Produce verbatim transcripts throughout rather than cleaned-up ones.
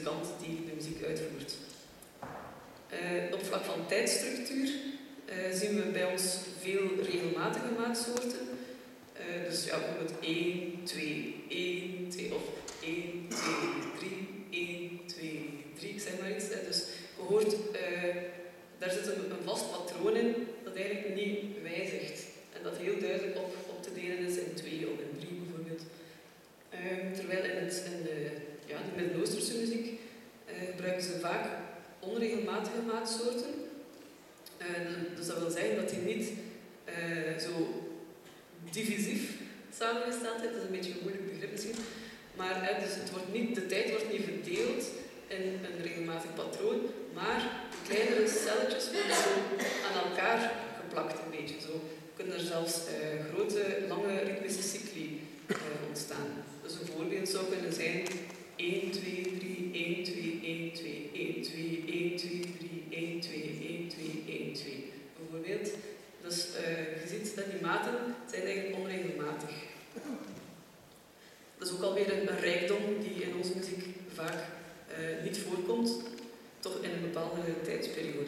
muzikant die de muziek uitvoert. Uh, op vlak van tijdstructuur uh, zien we bij ons veel regelmatige maatsoorten. Uh, dus ja, bijvoorbeeld één, twee, één, twee of één, twee, drie, één, twee, drie, ik zeg maar iets. Hè. Dus je hoort, uh, daar zit een, een vast patroon in dat eigenlijk niet wijzigt. En dat heel duidelijk op, op te delen is in twee of in drie bijvoorbeeld. Uh, terwijl in, het, in de, ja, de Midden-Oosterse muziek uh, gebruiken ze vaak onregelmatige maatsoorten. Uh, dus dat wil zeggen dat die niet uh, zo divisief samengesteld zijn. Dat is een beetje een moeilijk begrip misschien. Maar uh, dus het wordt niet, de tijd wordt niet verdeeld in een regelmatig patroon, maar kleinere celletjes worden zo aan elkaar geplakt een beetje. Zo kunnen er zelfs uh, grote, lange ritmische cycli uh, ontstaan. Dus een voorbeeld zou kunnen zijn één, twee, drie, één, twee, één, twee, één, twee, één, twee, drie, één, twee, één, twee, één, twee. Bijvoorbeeld. Dus uh, je ziet dat die maten zijn eigenlijk onregelmatig. Dat is ook alweer een, een rijkdom die in onze muziek vaak uh, niet voorkomt, toch in een bepaalde tijdsperiode.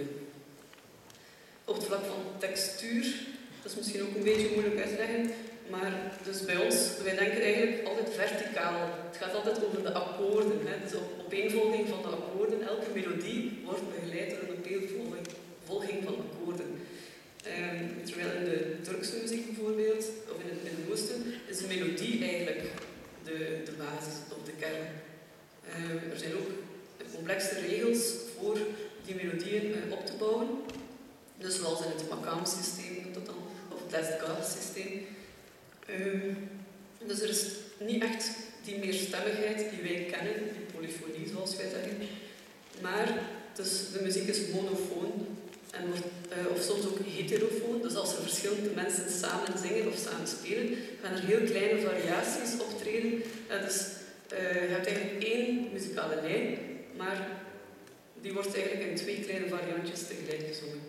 Op het vlak van textuur, dat is misschien ook een beetje moeilijk uit te leggen, maar dus bij ons, wij denken eigenlijk altijd verticaal. Het gaat altijd over de akkoorden. Hè. Dus op opeenvolging van de akkoorden, elke melodie wordt begeleid door een opeenvolging van akkoorden. Um, terwijl in de Turkse muziek bijvoorbeeld, of in het Midden-Oosten, is de melodie eigenlijk de, de basis of de kern. Um, er zijn ook complexe regels voor die melodieën uh, op te bouwen. Dus zoals in het Makam-systeem, of het Lesga-systeem. Um, dus er is niet echt die meerstemmigheid die wij kennen, die polyfonie zoals wij zeggen. Maar dus de muziek is monofoon, en wordt, uh, of soms ook heterofoon. Dus als er verschillende mensen samen zingen of samen spelen, gaan er heel kleine variaties optreden. Uh, dus uh, je hebt eigenlijk één muzikale lijn, maar die wordt eigenlijk in twee kleine variantjes tegelijk gezongen.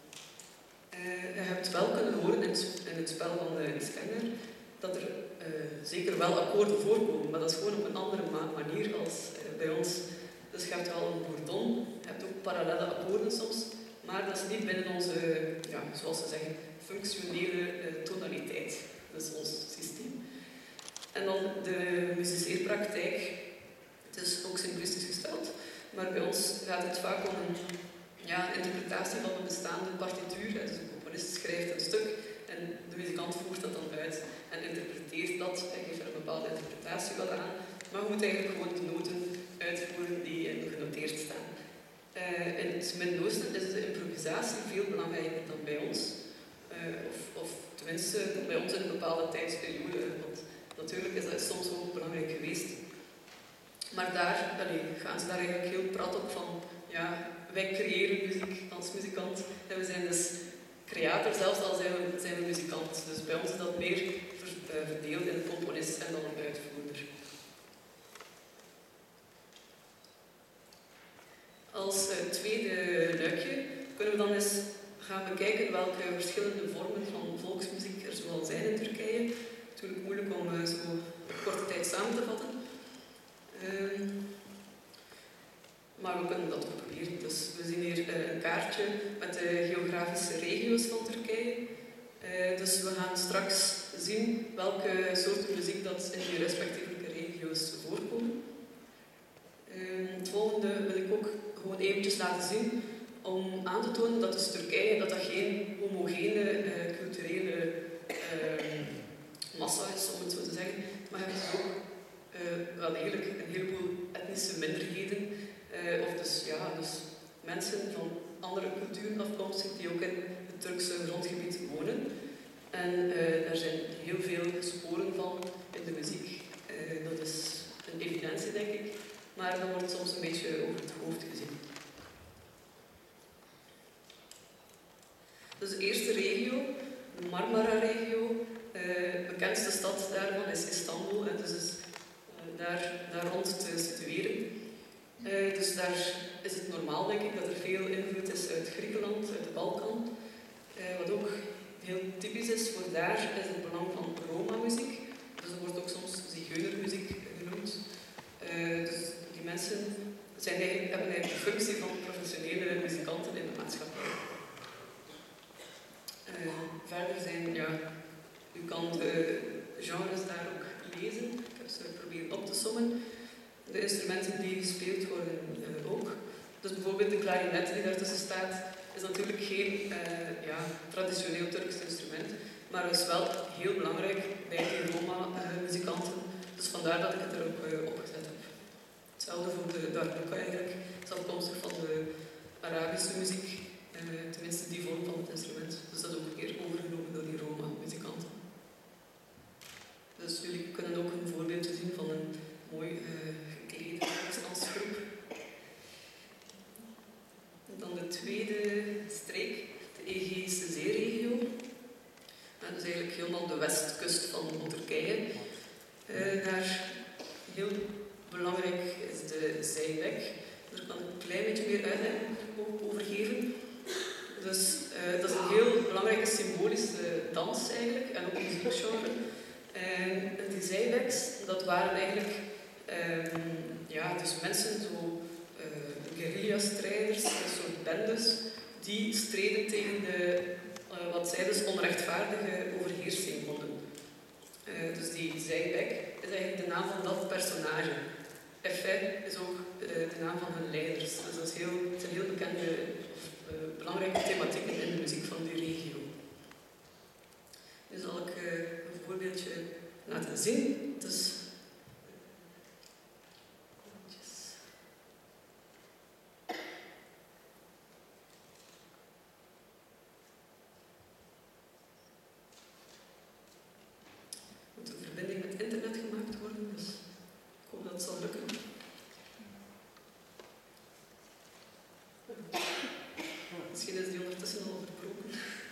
Uh, je hebt wel kunnen horen in het, in het spel van de Iskander dat er uh, zeker wel akkoorden voorkomen, maar dat is gewoon op een andere ma- manier als uh, bij ons. Dus je hebt wel een bourdon, je hebt ook parallelle akkoorden soms, maar dat is niet binnen onze, ja, zoals ze zeggen, functionele uh, tonaliteit. Dat is ons systeem. En dan de muziceerpraktijk. Het is ook simplistisch gesteld, maar bij ons gaat het vaak om een ja, interpretatie van een bestaande partituur. Dus de componist schrijft een stuk en de muzikant voert dat dan uit en interpreteert dat en geeft er een bepaalde interpretatie wel aan. Maar je moet eigenlijk gewoon de noten uitvoeren die genoteerd staan. Uh, in het Midden-Oosten is de improvisatie veel belangrijker dan bij ons. Uh, of, of tenminste bij ons in een bepaalde tijdsperiode. Want natuurlijk is dat soms ook belangrijk geweest. Maar daar allee, gaan ze daar eigenlijk heel prat op van, ja, wij creëren muziek als muzikant. En we zijn dus creator, zelfs al zijn we, zijn we muzikant. Dus bij ons is dat meer ver, uh, verdeeld in een componist en dan een uitvoerder. Als uh, tweede luikje kunnen we dan eens gaan bekijken welke verschillende vormen van volksmuziek er zoal zijn in Turkije. Natuurlijk moeilijk om uh, zo op korte tijd samen te vatten. Uh, maar we kunnen dat ook proberen. Dus we zien hier uh, een kaartje met de geografische regio's van Turkije. Uh, dus we gaan straks zien welke soorten muziek dat in die respectievelijke regio's voorkomen. Uh, het volgende wil ik ook gewoon eventjes laten zien om aan te tonen dat dus Turkije dat dat geen homogene uh, culturele uh, massa is, om het zo te zeggen, maar je hebt dus ook uh, wel eigenlijk een heleboel etnische minderheden, uh, of dus, ja, dus mensen van andere culturen afkomstig die ook in het Turkse grondgebied wonen. En uh, daar zijn heel veel sporen van in de muziek. Uh, dat is een evidentie, denk ik. Maar dat wordt soms een beetje over het hoofd gezien. Dus de eerste regio, de Marmara-regio, uh, de bekendste stad daarvan is Istanbul, en dus is uh, daar, daar rond te situeren. Uh, dus daar is het normaal, denk ik, dat er veel invloed is uit Griekenland, uit de Balkan. Uh, wat ook heel typisch is voor daar, is het belang van Roma-muziek. Dus er wordt ook soms zigeunermuziek genoemd. Uh, dus die mensen zijn eigenlijk, hebben eigenlijk de functie van professionele muzikanten in de maatschappij. Uh, verder zijn, ja, u kan de genres daar ook lezen. Ik heb ze proberen op te sommen. De instrumenten die gespeeld worden uh, ook. Dus bijvoorbeeld de klarinet die daartussen staat, is natuurlijk geen uh, ja, traditioneel Turks instrument, maar is wel heel belangrijk bij die Roma-muzikanten. Uh, dus vandaar dat ik het er ook uh, opgezet heb. Hetzelfde voor de darbuka eigenlijk. Het is afkomstig van de Arabische muziek, uh, tenminste die vorm van het instrument. Dus dat is ook weer overgenomen door die Roma-muzikanten. Dus jullie kunnen ook een voorbeeldje zien van een mooi uh, geklede dansgroep. Dan de tweede streek, de Egeïsche zeeregio. En dat is eigenlijk helemaal de westkust van Turkije. Uh, daar heel belangrijk is de Zeybek. Daar kan ik een klein beetje meer uitleg over geven. Dus uh, dat is een heel belangrijke symbolische dans eigenlijk, en ook een muziekgenre. En die Zeybeks, dat waren eigenlijk um, ja, dus mensen, zo uh, guerrilla-strijders, een soort bendes, die streden tegen de, uh, wat zij dus onrechtvaardige overheersing vonden. Uh, dus die Zeybek is eigenlijk de naam van dat personage. Efe is ook uh, de naam van hun leiders. Dus dat is heel, het zijn heel bekende, uh, belangrijke thematieken in de muziek van die regio. Nu zal ik uh, een voorbeeldje laten zien. Dus moet een verbinding met internet gemaakt worden, dus ik hoop dat het zal lukken. Misschien is die ondertussen al verbroken.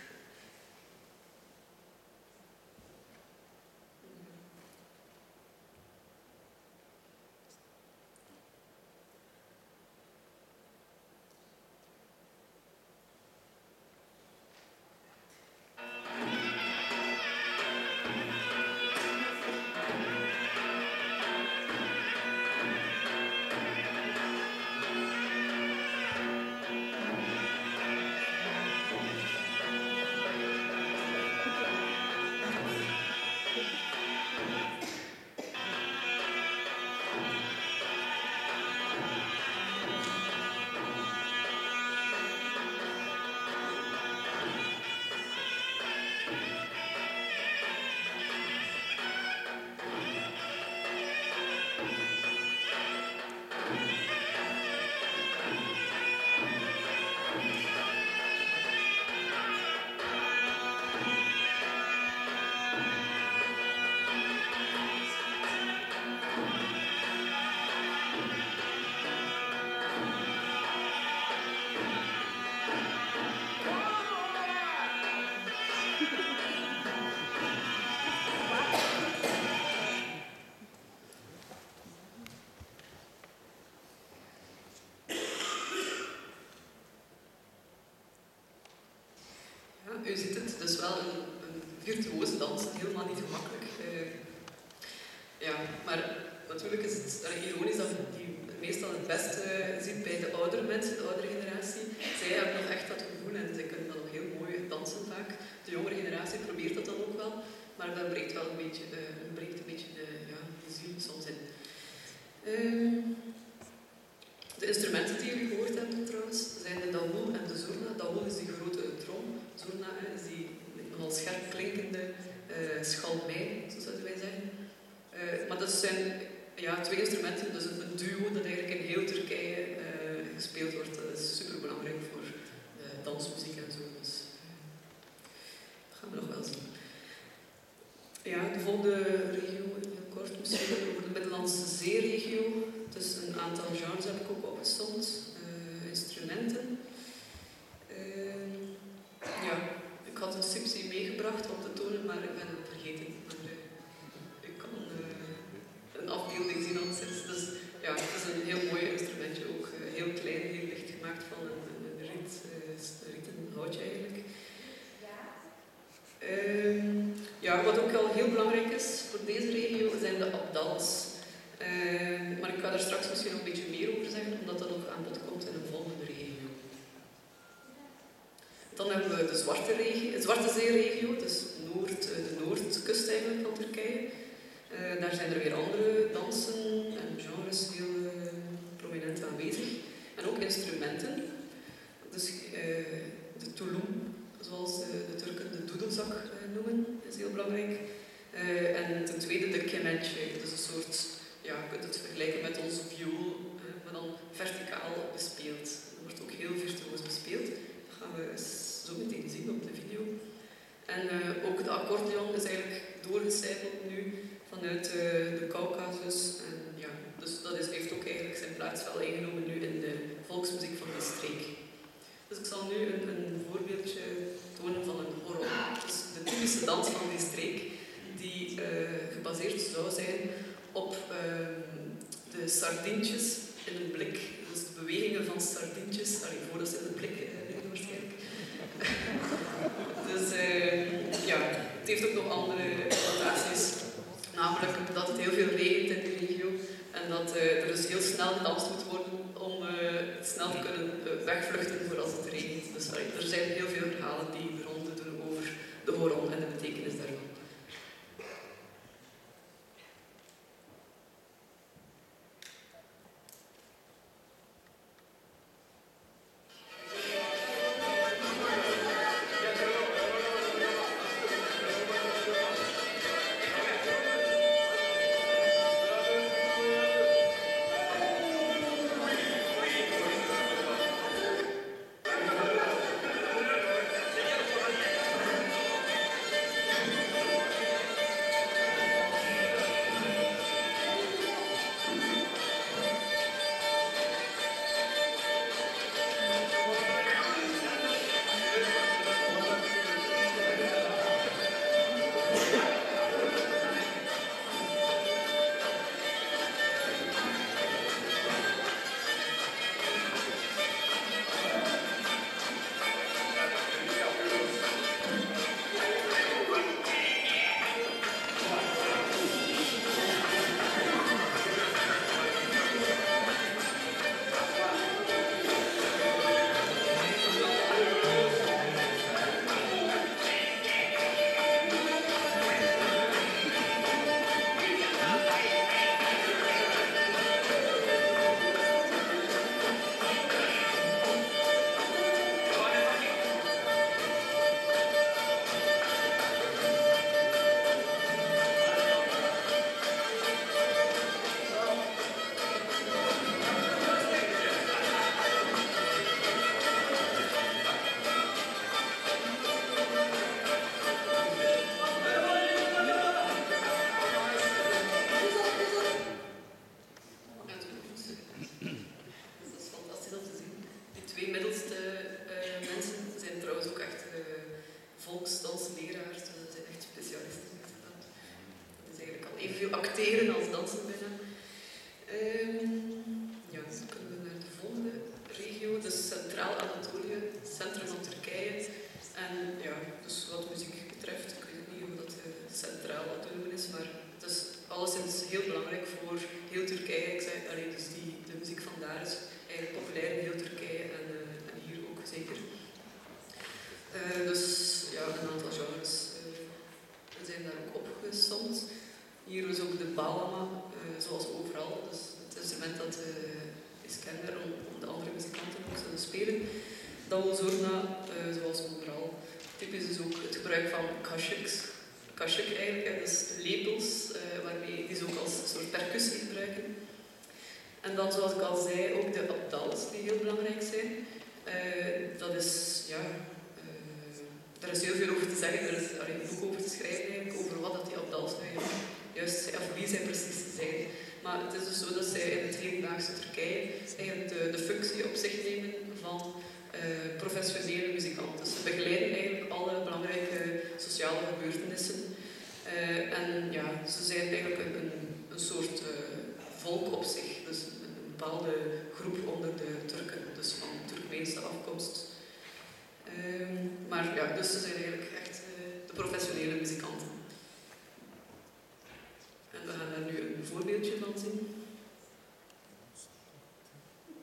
U ziet het, dus wel een, een virtuoze dans, helemaal niet gemakkelijk. Uh, ja, maar natuurlijk is het uh, ironisch dat je die meestal het beste uh, ziet bij de oudere mensen, de oudere generatie. Zij hebben nog echt dat gevoel en zij kunnen dan nog heel mooi dansen vaak. De jongere generatie probeert dat dan ook wel, maar dat breekt wel een beetje, uh, breekt een beetje de, ja, de ziel soms in. Uh, de instrumenten die jullie gehoord hebben trouwens, zijn de dawoul en de zurna. Dawoul is die grote trom. Zurna is die nogal scherp klinkende uh, schalmei, zo zouden wij zeggen. Uh, maar dat zijn ja, twee instrumenten, dus een duo dat eigenlijk in heel Turkije uh, gespeeld wordt. Dat is super belangrijk voor uh, dansmuziek en zo. Dus uh, dat gaan we nog wel zien. Ja, de volgende regio, heel kort misschien, over de Middellandse Zeeregio. Dus een aantal genres heb ik ook opgesomd. Uh, instrumenten. Uh, Ja, ik had een subsidie meegebracht om te tonen, maar ik ben het vergeten. Maar uh, ik kan uh, een afbeelding zien anderszins. Dus ja, het is een heel mooi instrumentje ook. Uh, heel klein, heel licht gemaakt van een, een riet, uh, rieten houtje eigenlijk. Uh, ja, wat ook wel heel belangrijk is voor deze regio zijn de abdals. Uh, maar ik ga daar straks misschien nog een beetje meer over zeggen, omdat dat nog aan bod komt in een volgende regio. Dan hebben we de Zwarte, regio, de Zwarte Zee-regio, dus Noord, de noordkust eigenlijk van Turkije. Uh, daar zijn er weer andere dansen en genres heel uh, prominent aanwezig. En ook instrumenten. Dus uh, de tulum, zoals de, de Turken de doedelzak uh, noemen, is heel belangrijk. Uh, en ten tweede de kemençe, dus een soort, ja, je kunt het vergelijken met onze viool, uh, maar dan verticaal bespeeld. Dat wordt ook heel virtuoos bespeeld. Dat gaan we zo meteen zien op de video. En uh, ook de accordeon is eigenlijk doorgecijpeld nu vanuit uh, de Caucasus. En ja, dus dat is, heeft ook eigenlijk zijn plaats wel ingenomen nu in de volksmuziek van die streek. Dus ik zal nu een, een voorbeeldje tonen van een horon. Dus de typische dans van die streek, die uh, gebaseerd zou zijn op uh, de sardientjes in een blik. Dus de bewegingen van sardientjes, allee, voordat ze in een blik uh, liggen waarschijnlijk. Dus uh, ja, het heeft ook nog andere connotaties. Namelijk dat het heel veel regent in die regio en dat uh, er dus heel snel gedanst moet worden om uh, snel te kunnen uh, wegvluchten voor als het regent. Dus allee, er zijn heel veel verhalen die de ronde doen over de horon en de betekenis daarvan. Acteren als dansen bijna. Um, ja, dan kunnen we naar de volgende regio, dus Centraal-Anatolië, het centrum van Turkije. En ja, dus wat muziek betreft, ik weet niet of dat uh, centraal te noemen is, maar het is alleszins heel belangrijk voor heel Turkije. Ik zei alleen, dus die, de muziek van daar is eigenlijk populair in heel Turkije en, uh, en hier ook zeker. Uh, dus ja, een aantal genres uh, zijn daar ook opgesomd. Hier is ook de balama, uh, zoals overal. Dus het instrument dat uh, is kenbaar om, om de andere muzikanten ook zullen spelen. Dan zorna, uh, zoals overal. Typisch is ook het gebruik van kaşıks. Kaşık eigenlijk, hè, dus lepels, uh, waarmee die ze ook als een soort percussie gebruiken. En dan, zoals ik al zei, ook de abdals, die heel belangrijk zijn. Uh, dat is, ja... Er is heel veel over te zeggen, er is er een boek over te schrijven eigenlijk, over wat dat die abdals nu juist zijn, of wie zij precies zijn. Maar het is dus zo dat zij in het hedendaagse Turkije eigenlijk de, de functie op zich nemen van uh, professionele muzikanten. Ze begeleiden eigenlijk alle belangrijke sociale gebeurtenissen. Uh, en ja, ze zijn eigenlijk een, een, een soort uh, volk op zich, dus een, een bepaalde groep onder de Turken, dus van Turkmeense afkomst. Um, maar ja, dus ze zijn eigenlijk echt uh, de professionele muzikanten. En we gaan daar nu een voorbeeldje van zien.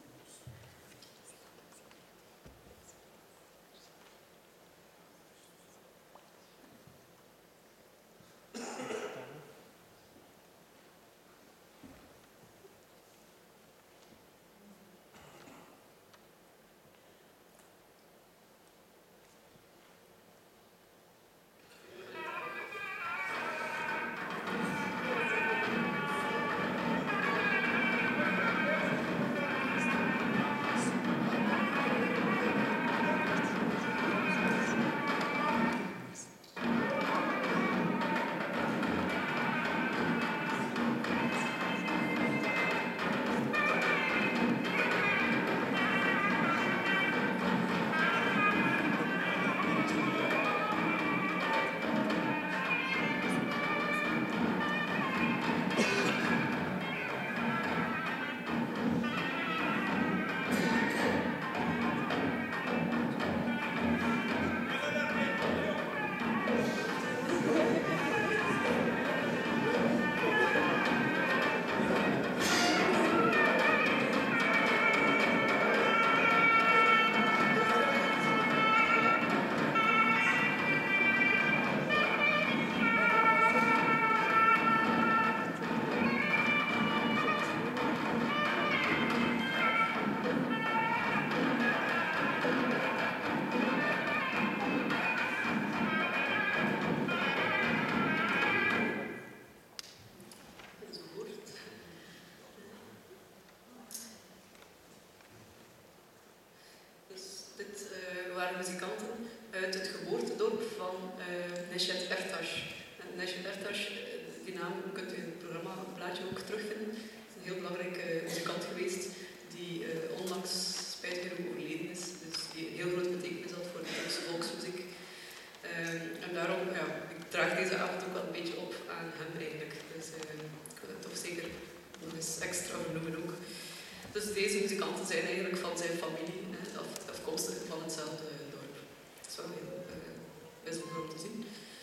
muzikanten uit het geboortedorp van uh, Necdet Ertaş. En Necdet Ertaş, die naam kunt u in het programma een plaatje ook terugvinden. Het is een heel belangrijke uh, muzikant geweest die uh, onlangs spijtig genoeg overleden is. Dus die een heel grote betekenis had voor de Turkse volksmuziek. Uh, en daarom, ja, ik draag deze avond ook wel een beetje op aan hem eigenlijk. Dus uh, ik wil het toch zeker nog eens extra vernoemen ook. Dus deze muzikanten zijn eigenlijk van zijn familie, hè, af, afkomstig van hetzelfde dorp. Dat is wel heel uh, bijzonder om te zien.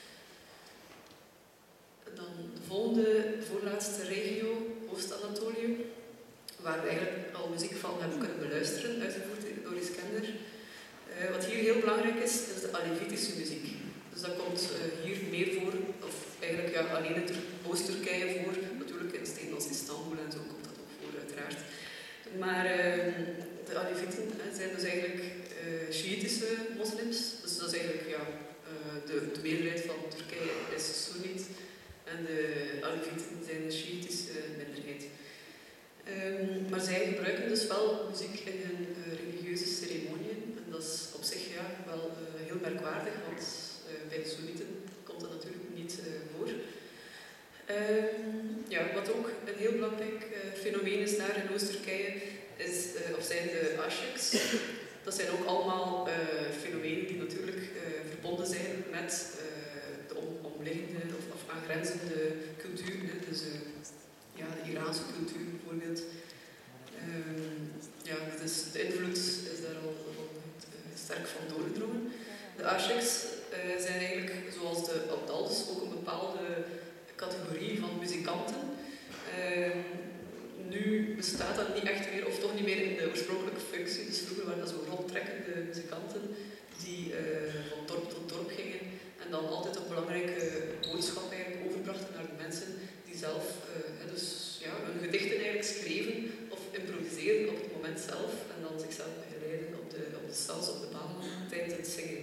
En dan de volgende, voorlaatste regio, Oost-Anatolië, waar we eigenlijk al muziek van hebben kunnen beluisteren, uitgevoerd door Iskender. Uh, wat hier heel belangrijk is, is de Alevitische muziek. Dus dat komt uh, hier meer voor, of eigenlijk ja, alleen in Oost-Turkije voor, natuurlijk in steden als Istanbul en zo komt dat ook voor, uiteraard. Maar uh, de Alevieten zijn dus eigenlijk uh, Shiïtische moslims, dus dat is eigenlijk ja, uh, de, de meerderheid van Turkije is Soenniet en de Alevieten zijn een Shiïtische minderheid. Um, maar zij gebruiken dus wel muziek in hun uh, religieuze ceremoniën en dat is op zich ja, wel uh, heel merkwaardig, want uh, bij de Soenieten komt dat natuurlijk niet uh, voor. Um, ja, wat ook een heel belangrijk uh, fenomeen is daar in Oost-Turkije, is, uh, of zijn de ashiks. Dat zijn ook allemaal uh, fenomenen die natuurlijk uh, verbonden zijn met uh, de om omliggende of, of aangrenzende cultuur. Hè. Dus uh, ja, de Iraanse cultuur bijvoorbeeld. Um, ja, dus de invloed is daar al, al uh, sterk van doorgedrongen. De ashiks uh, zijn eigenlijk, zoals de abdals, ook een bepaalde categorie van muzikanten. Uh, nu bestaat dat niet echt meer, of toch niet meer in de oorspronkelijke functie. Dus vroeger waren dat zo rondtrekkende muzikanten die uh, van dorp tot dorp gingen en dan altijd een belangrijke boodschap eigenlijk overbrachten naar de mensen die zelf uh, dus, ja, hun gedichten eigenlijk schreven of improviseerden op het moment zelf en dan zichzelf begeleiden op de, op de stans, op de baan tijdens het zingen.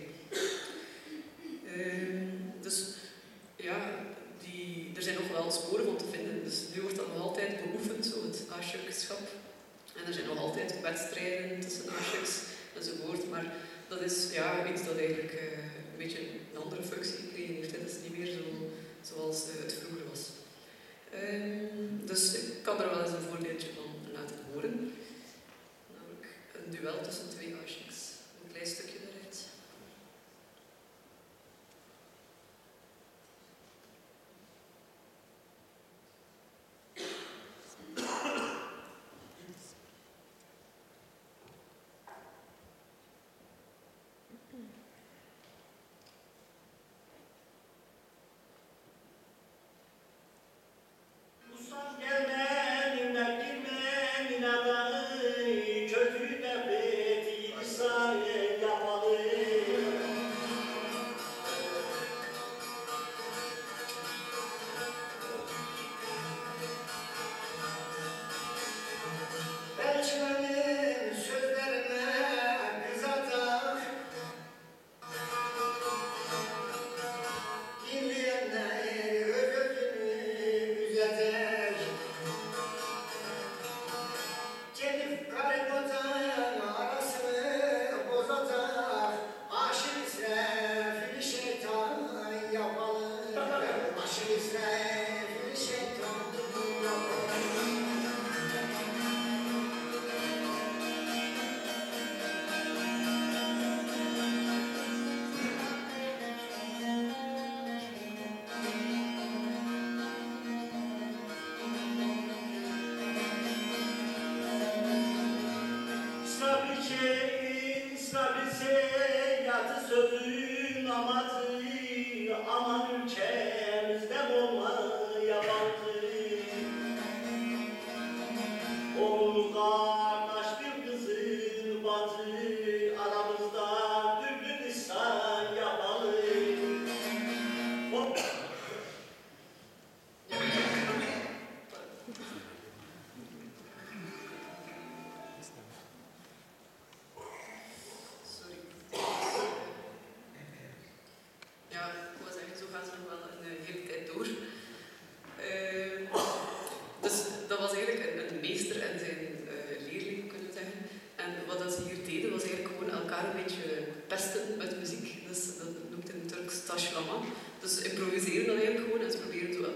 Uh, dus ja, Die, er zijn nog wel sporen van te vinden, dus nu wordt dat nog altijd beoefend, zo het ashikschap. En er zijn nog altijd wedstrijden tussen ashiks enzovoort, maar dat is ja, iets dat eigenlijk uh, een beetje een andere functie gekregen heeft. Het is niet meer zo, zoals uh, het vroeger was. Um, dus ik kan er wel eens een voorbeeldje van laten horen. Namelijk een duel tussen twee ashiks. Een klein stukje daaruit.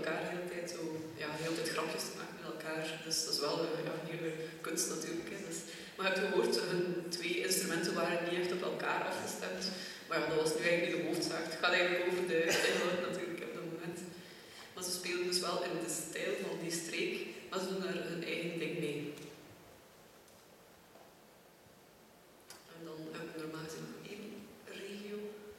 elkaar de hele tijd zo, ja, de hele tijd grapjes te maken met elkaar. Dus dat is wel uh, ja, een hele kunst natuurlijk. Hè. Dus, maar je hebt gehoord, hun twee instrumenten waren niet echt op elkaar afgestemd. Maar ja, dat was nu eigenlijk niet de hoofdzaak. Het gaat eigenlijk over de inhoud natuurlijk op dat moment. Maar ze spelen dus wel in de stijl van die streek, maar ze doen er hun eigen ding mee. En dan hebben we normaal gezien nog één regio.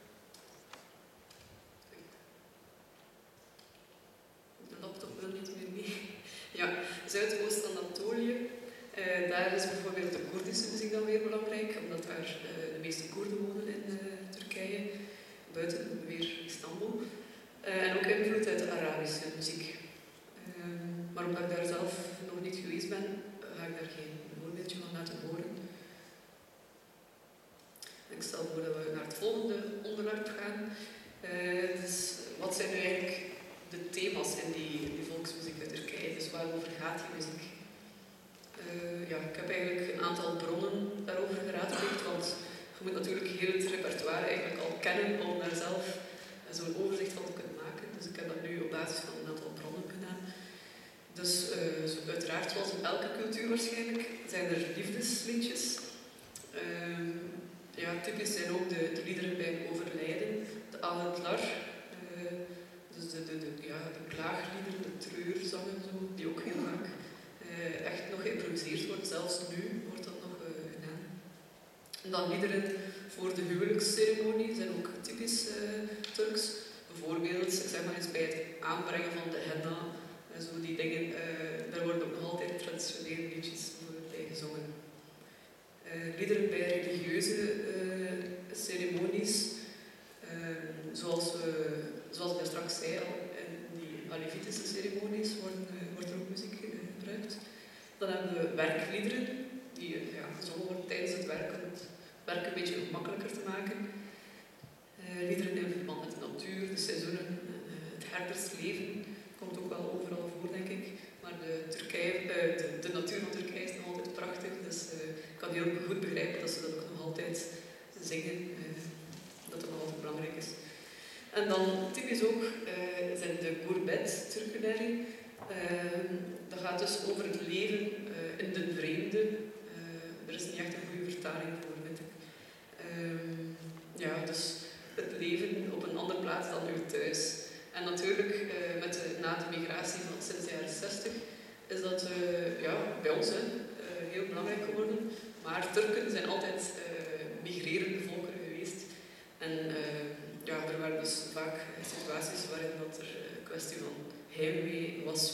De laptop wil niet meer mee. Ja, Zuidoost-Anatolië. Uh, daar is bijvoorbeeld de Koerdische muziek dan weer belangrijk, omdat daar uh, de meeste Koerden wonen in uh, Turkije, buiten weer Istanbul. Uh, en ook invloed uit de Arabische muziek. Uh, maar omdat ik daar zelf nog niet geweest ben, ga ik daar geen voorbeeldje van laten horen. Ik stel voor dat we naar het volgende onderwerp gaan. Uh, dus wat zijn nu eigenlijk de thema's in die, die volksmuziek uit Turkije? Dus waarover gaat die muziek? Uh, ja, ik heb eigenlijk een aantal bronnen daarover geraadpleegd, want je moet natuurlijk heel het repertoire eigenlijk al kennen om daar zelf zo'n overzicht van te kunnen maken. Dus ik heb dat nu op basis van een aantal bronnen gedaan. Dus uh, zo uiteraard, zoals in elke cultuur waarschijnlijk, zijn er liefdesliedjes. Uh, ja, typisch zijn ook de, de liederen bij een overlijden, de aletlar, uh, dus de, de, de, ja, de klaagliederen, de treurzangen, zo, die ook heel vaak uh, echt nog geïmproviseerd wordt, zelfs nu wordt dat nog uh, gedaan. En dan liederen voor de huwelijksceremonie zijn ook typisch uh, Turks. Bijvoorbeeld, ik zeg maar eens bij het aanbrengen van de henna, en zo die dingen, uh, daar worden ook nog altijd traditionele liedjes bij gezongen. Uh, liederen bij religieuze uh, ceremonies, uh, zoals, we, zoals ik daar straks zei al, in die Alevitische ceremonies worden, uh, wordt er ook muziek uh, gebruikt. Dan hebben we werkliederen, die uh, ja, gezongen worden tijdens het werk, om het werk een beetje makkelijker te maken. Uh, liederen in verband met de natuur, de seizoenen, uh, het herdersleven komt ook wel overal voor, denk ik. Maar de, Turkije, uh, de, de natuur van Turkije is nog altijd prachtig, dus uh, ik kan heel goed begrijpen dat ze dat ook nog altijd zingen, uh, dat dat nog altijd belangrijk is. En dan typisch ook uh, zijn de Gurbet Türküleri. Uh, dat gaat dus over het leven uh, in de vreemde. Uh, er is niet echt een goede vertaling voor, vind ik. Uh, ja, dus het leven op een andere plaats dan uw thuis. En natuurlijk, uh, met de, na de migratie van sinds de jaren zestig, is dat uh, ja, bij ons hè, uh, heel belangrijk geworden. Maar Turken zijn altijd uh, migrerende volkeren geweest. En uh, ja, er waren dus vaak situaties waarin dat er een kwestie van heimwee was.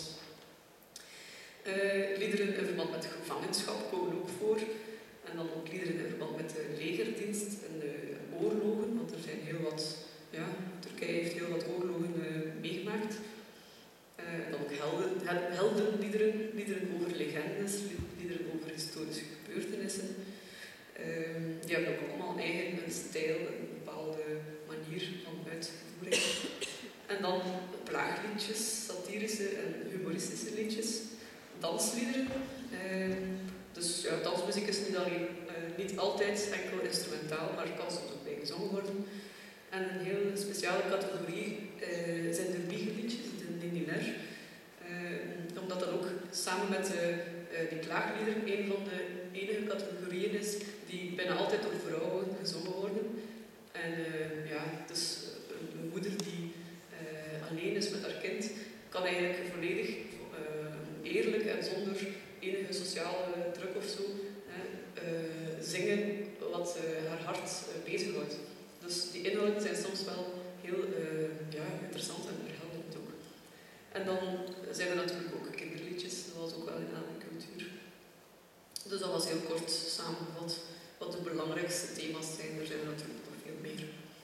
Uh, liederen in verband met gevangenschap komen ook voor. En dan ook liederen in verband met de legerdienst en de oorlogen, want er zijn heel wat, ja, Turkije heeft heel wat oorlogen uh, meegemaakt. Uh, dan ook helden, hel, heldenliederen, liederen over legendes, liederen over historische gebeurtenissen. Uh, die hebben ook allemaal een eigen stijl, een bepaalde manier van uitvoering. En dan plaagliedjes, satirische en humoristische liedjes. Dansliederen. Uh, dus ja, dansmuziek is niet, alleen, uh, niet altijd enkel instrumentaal, maar kan soms ook bij gezongen worden. En een heel speciale categorie uh, zijn de wiegeliedjes, de ninniler. Uh, omdat dat ook samen met de, uh, die klaagliederen een van de enige categorieën is die bijna altijd door vrouwen gezongen worden. En uh, ja, dus een moeder die uh, alleen is met haar kind, kan eigenlijk volledig uh, eerlijk en zonder enige sociale druk of zo uh, zingen wat uh, haar hart uh, bezighoudt. Dus die inhouden zijn soms wel heel uh, ja, interessant en verhelderend ook. En dan zijn er natuurlijk ook kinderliedjes, zoals ook wel in elke cultuur. Dus dat was heel kort samengevat wat de belangrijkste thema's zijn. Er zijn er natuurlijk nog veel meer.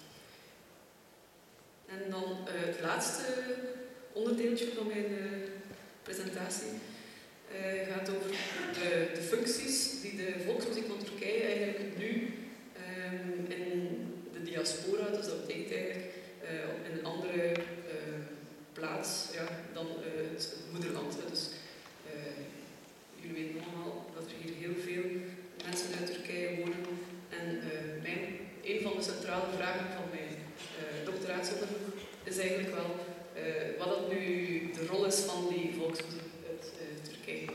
En dan uh, het laatste onderdeeltje van mijn uh, presentatie uh, gaat over de, de functies die de volksmuziek van Turkije eigenlijk nu um, in de diaspora, dus dat betekent eigenlijk uh, in een andere uh, plaats ja, dan uh, het moederland. Hè. Dus uh, jullie weten allemaal dat er hier heel veel mensen uit Turkije wonen. En uh, mijn, een van de centrale vragen van mijn uh, doctoraatsonderzoek is eigenlijk wel uh, wat dat nu de rol is van die volksmuziek uit uh, Turkije.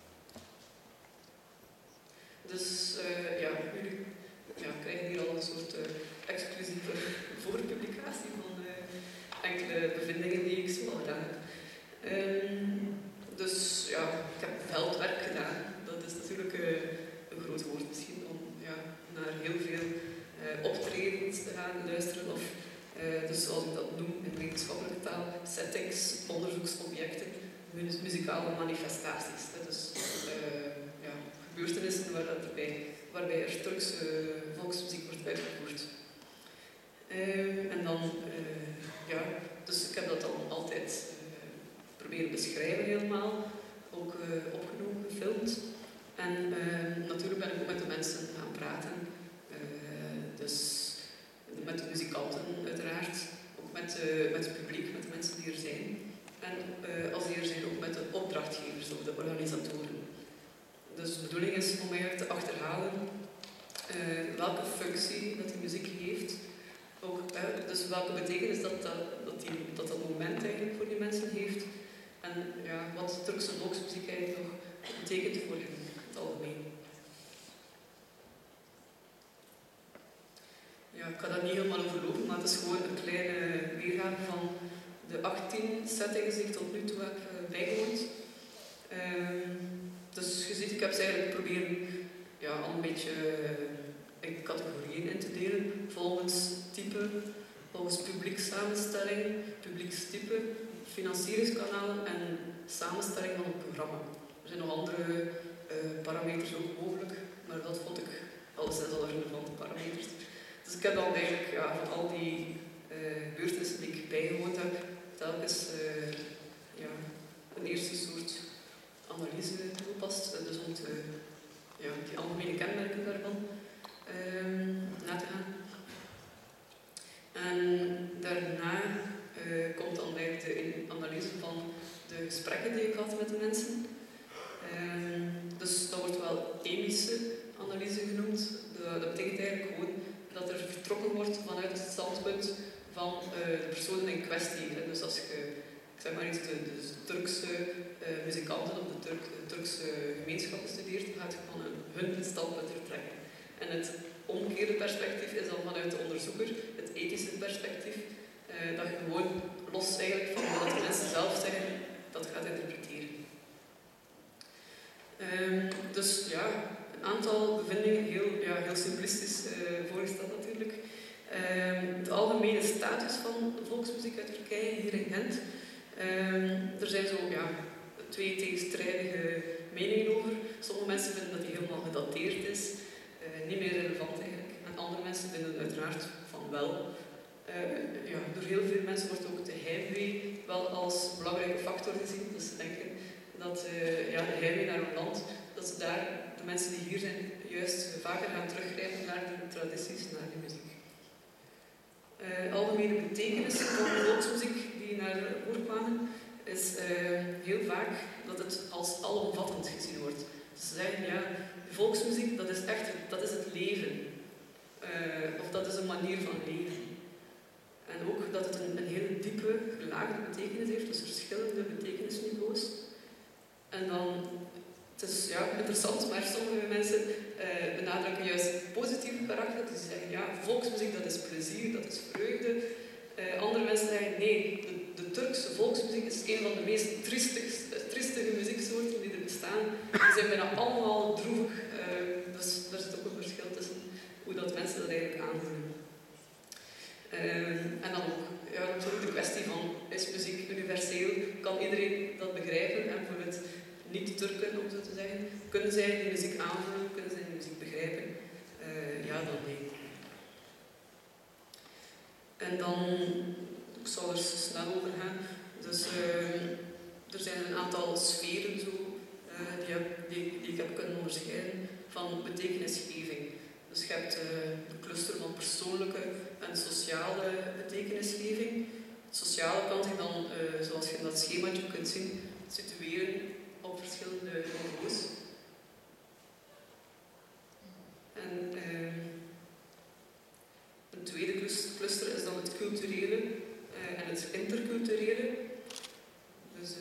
Dus uh, ja, jullie ja, krijgen hier al een soort uh, exclusieve voorpublicatie van uh, enkele bevindingen die ik zo al gedaan heb. Um, dus ja, ik heb veldwerk gedaan. Dat is natuurlijk uh, een groot woord misschien om ja, naar heel veel uh, optredens te gaan luisteren. Of, uh, dus zoals ik dat noem in wetenschappelijke taal, settings, onderzoeksobjecten, mu- muzikale manifestaties. Dus uh, ja, gebeurtenissen waar dat erbij, waarbij er Turkse uh, volksmuziek wordt uitgevoerd. Uh, en dan, uh, ja, dus ik heb dat dan altijd uh, proberen beschrijven helemaal, ook uh, opgenomen, gefilmd. En uh, natuurlijk ben ik ook met de mensen gaan praten. Uh, dus met de muzikanten uiteraard, ook met, uh, met het publiek, met de mensen die er zijn. En uh, als die er zijn ook met de opdrachtgevers of de organisatoren. Dus de bedoeling is om eigenlijk te achterhalen uh, welke functie dat die muziek heeft. Ook, uh, dus welke betekenis dat dat, dat, die, dat dat moment eigenlijk voor die mensen heeft. En ja, wat Turkse volksmuziek eigenlijk nog betekent voor hen in het algemeen. Ja, ik kan daar niet helemaal over lopen, maar het is gewoon een kleine weergave van de achttien settings die ik tot nu toe heb uh, bijgewoond. Uh, dus je ziet, ik heb ze eigenlijk proberen ja, al een beetje uh, in categorieën in te delen, volgens type, volgens publiekssamenstelling, publiekstype, financieringskanalen en samenstelling van het programma. Er zijn nog andere uh, parameters ook mogelijk, maar dat vond ik alleszins al relevante parameters. Dus ik heb dan eigenlijk ja, van al die uh, gebeurtenissen die ik bijgewoond heb, telkens uh, ja, een eerste soort analyse toegepast. Dus om te, ja, die algemene kenmerken daarvan uh, na te gaan. En daarna uh, komt dan eigenlijk de analyse van de gesprekken die ik had met de mensen. Uh, dus dat wordt wel emische analyse genoemd. Dat, dat betekent eigenlijk gewoon dat er vertrokken wordt vanuit het standpunt van uh, de personen in kwestie. Hè. Dus als je, ik zeg maar iets, de, de Turkse uh, muzikanten of de, Turk, de Turkse gemeenschappen studeert, dan gaat je van een, hun standpunt vertrekken. En het omgekeerde perspectief is dan vanuit de onderzoeker, het ethische perspectief, uh, dat je gewoon los eigenlijk van wat de mensen zelf zeggen, dat gaat interpreteren. Um, dus ja, een aantal bevindingen, heel, ja, heel simplistisch uh, voorgesteld natuurlijk. Um, de algemene status van de volksmuziek uit Turkije, hier in Gent. Um, er zijn zo ja, twee tegenstrijdige meningen over. Sommige mensen vinden dat die helemaal gedateerd is, uh, niet meer relevant eigenlijk. En andere mensen vinden uiteraard van wel. Uh, ja, door heel veel mensen wordt ook de heimwee wel als belangrijke factor gezien. Dus ze denken dat uh, ja, de heimwee naar hun land, dat ze daar, de mensen die hier zijn, juist vaker gaan teruggrijpen naar die tradities, naar die muziek. Uh, algemene betekenis van de volksmuziek die naar voren kwamen, is uh, heel vaak dat het als alomvattend gezien wordt. Dus ze zeggen, ja, de volksmuziek, dat is echt dat is het leven. Uh, of dat is een manier van leven. En ook dat het een, een hele diepe, gelaagde betekenis heeft, dus verschillende betekenisniveaus. En dan, het is ja, interessant, maar sommige mensen uh, benadrukken juist het positieve karakter. Dus ze zeggen, ja, volksmuziek dat is plezier, dat is vreugde. Uh, andere mensen zeggen, nee, de, de Turkse volksmuziek is een van de meest triestige, triestige muzieksoorten die er bestaan. Die zijn bijna allemaal droevig, uh, dus daar zit ook een verschil tussen hoe dat mensen dat eigenlijk aanvoelen. Uh, en dan ook ja, natuurlijk de kwestie van, is muziek universeel? Kan iedereen dat begrijpen? En voor het niet-Turken, om zo te zeggen, kunnen zij die muziek aanvoelen? Kunnen zij die muziek begrijpen? Uh, ja, dan nee. En dan, ik zal er snel over gaan. Dus uh, er zijn een aantal sferen zo, uh, die, heb, die, die ik heb kunnen onderscheiden van betekenisgeving. Dus je hebt uh, de cluster van persoonlijke en sociale betekenisgeving. Het sociale kan zich dan, uh, zoals je in dat schemaatje kunt zien, situeren op verschillende niveaus. En uh, een tweede cluster is dan het culturele uh, en het interculturele. Dus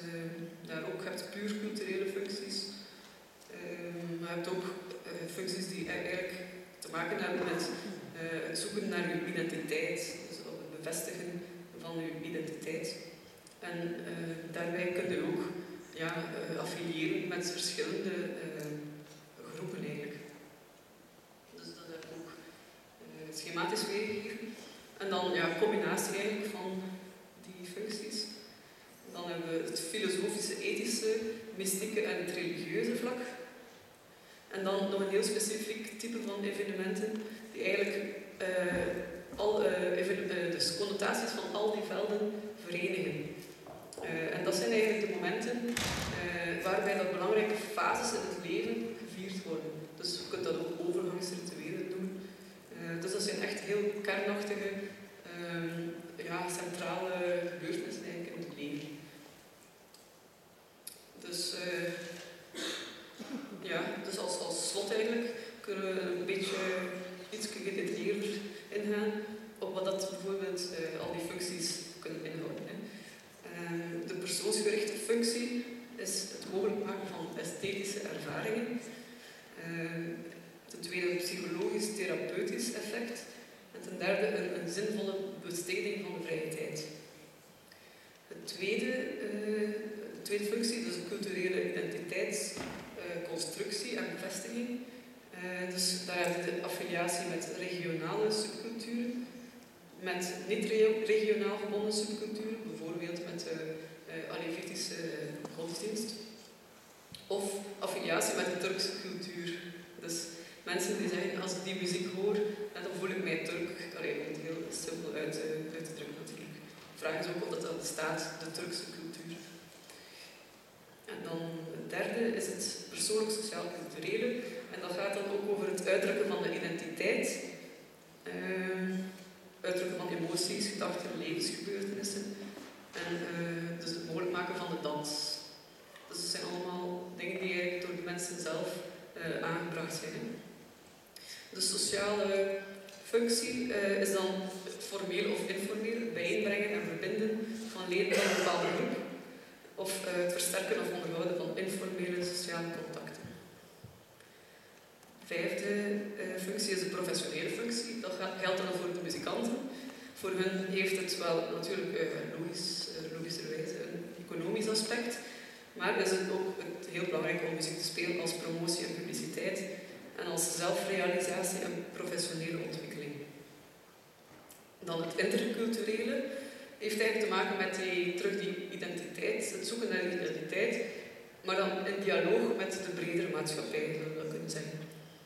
functies die eigenlijk te maken hebben met uh, het zoeken naar uw identiteit, dus het bevestigen van uw identiteit. En uh, daarbij kun je ook ja, uh, affiliëren met verschillende uh, groepen eigenlijk. Dus dat heb ik ook uh, schematisch weergegeven. En dan ja, combinatie eigenlijk van die functies. Dan hebben we het filosofische, ethische, mystieke en het religieuze vlak. En dan nog een heel specifiek type van evenementen die eigenlijk uh, al, uh, even, uh, dus connotaties van al die velden verenigen. Uh, en dat zijn eigenlijk de momenten uh, waarbij dat belangrijke fases in het leven gevierd worden. Dus je kunt dat ook overgangsrituelen doen. Uh, dus dat zijn echt heel kernachtige, uh, ja, centrale gebeurtenissen eigenlijk in het leven. Dus, uh, ja, dus als, als slot eigenlijk kunnen we een beetje iets gedetailleerder ingaan op wat dat bijvoorbeeld uh, al die functies kunnen inhouden. Hè. Uh, de persoonsgerichte functie is het mogelijk maken van esthetische ervaringen. Uh, ten tweede een psychologisch-therapeutisch effect. En ten derde een, een zinvolle besteding van de vrije tijd. Het tweede, uh, de tweede functie, dus de culturele identiteitsconstructie uh, en bevestiging. Uh, dus daar hebben we de affiliatie met regionale subculturen, met niet-regionaal gebonden subculturen, bijvoorbeeld met de uh, Alevitische godsdienst, of affiliatie met de Turkse cultuur. Dus mensen die zeggen, als ik die muziek hoor, dan voel ik mij Turk. Allee, om het heel simpel uit, uh, uit te drukken natuurlijk. De vraag is ook of dat, dat bestaat, de Turkse cultuur. En dan het derde is het persoonlijk-sociaal-culturele. En dat gaat dan ook over het uitdrukken van de identiteit. Uh, uitdrukken van emoties, gedachten, levensgebeurtenissen. En uh, dus het mogelijk maken van de dans. Dus het zijn allemaal dingen die eigenlijk door de mensen zelf uh, aangebracht zijn. De sociale functie uh, is dan het formeel of informeel bijeenbrengen en verbinden van leden van een bepaalde groep. Of uh, het versterken of onderhouden van informele sociale contacten. De vijfde uh, functie is de professionele functie. Dat geldt dan voor de muzikanten. Voor hen heeft het wel natuurlijk uh, logisch, uh, logischerwijze een economisch aspect. Maar is het ook het heel belangrijk om muziek te spelen als promotie en publiciteit. En als zelfrealisatie en professionele ontwikkeling. Dan het interculturele heeft eigenlijk te maken met die, terug die identiteit, het zoeken naar identiteit, maar dan in dialoog met de bredere maatschappij, zou we dat kunnen zeggen.